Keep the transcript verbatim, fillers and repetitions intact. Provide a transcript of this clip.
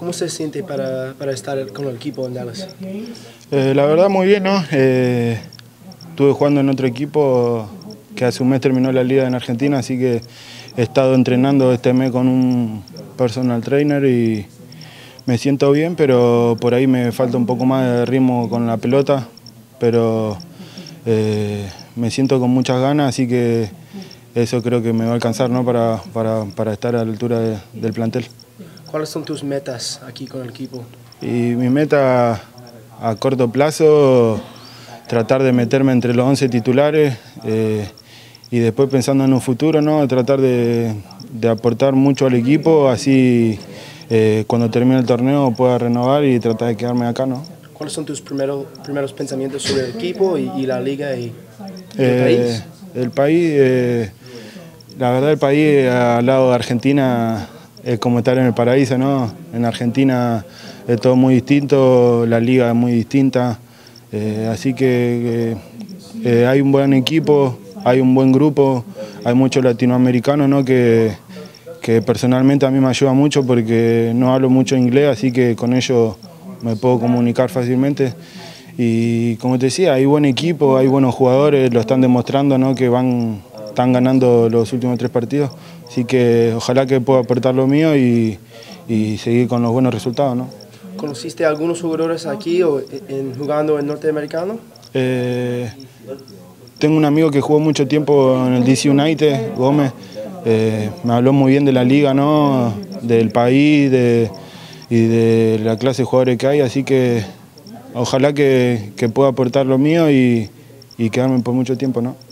¿Cómo se siente para, para estar con el equipo en Dallas? Eh, la verdad muy bien, ¿no? Eh, estuve jugando en otro equipo que hace un mes terminó la liga en Argentina, así que he estado entrenando este mes con un personal trainer y me siento bien, pero por ahí me falta un poco más de ritmo con la pelota, pero eh, me siento con muchas ganas, así que eso creo que me va a alcanzar, ¿no? para, para, para estar a la altura de, del plantel. ¿Cuáles son tus metas aquí con el equipo? Y mi meta a corto plazo, tratar de meterme entre los once titulares eh, y después pensando en un futuro, ¿no? Tratar de, de aportar mucho al equipo, así eh, cuando termine el torneo pueda renovar y tratar de quedarme acá, ¿no? ¿Cuáles son tus primeros, primeros pensamientos sobre el equipo y, y la liga y, y eh, el país? El país, eh, la verdad el país al lado de Argentina es como estar en el paraíso, ¿no? En Argentina es todo muy distinto, la liga es muy distinta, eh, así que eh, hay un buen equipo, hay un buen grupo, hay muchos latinoamericanos, ¿no? que, que personalmente a mí me ayuda mucho porque no hablo mucho inglés, así que con ellos me puedo comunicar fácilmente. Y como te decía, hay buen equipo, hay buenos jugadores, lo están demostrando, ¿no? que van, están ganando los últimos tres partidos. Así que ojalá que pueda aportar lo mío y, y seguir con los buenos resultados, ¿no? ¿Conociste a algunos jugadores aquí o en, jugando en norteamericano? Eh, tengo un amigo que jugó mucho tiempo en el D C United, Gómez. Eh, me habló muy bien de la liga, ¿no? Del país de, y de la clase de jugadores que hay, así que ojalá que, que pueda aportar lo mío y, y quedarme por mucho tiempo, ¿no?